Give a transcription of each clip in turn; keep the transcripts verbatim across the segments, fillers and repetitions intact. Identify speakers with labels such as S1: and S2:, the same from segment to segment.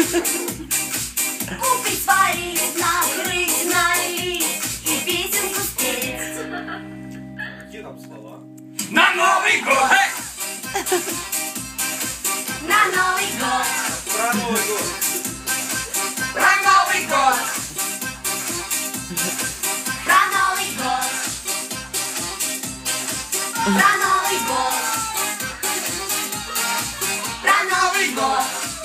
S1: Купить сварить, накрыть, налить и песенку спеть.
S2: Какие там слова?
S3: На Новый год!
S1: На Новый год.
S2: Про Новый год.
S3: Про Новый год!
S1: Про Новый год. Про Новый год. Про Новый год.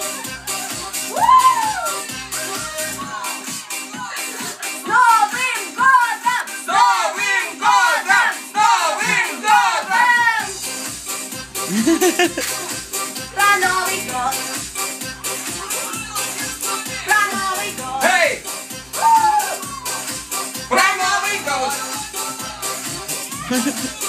S1: С Новым годом!
S3: С Новым годом! С Новым годом!
S1: Про Новый год. Про Новый год.
S3: Эй! Про Новый год!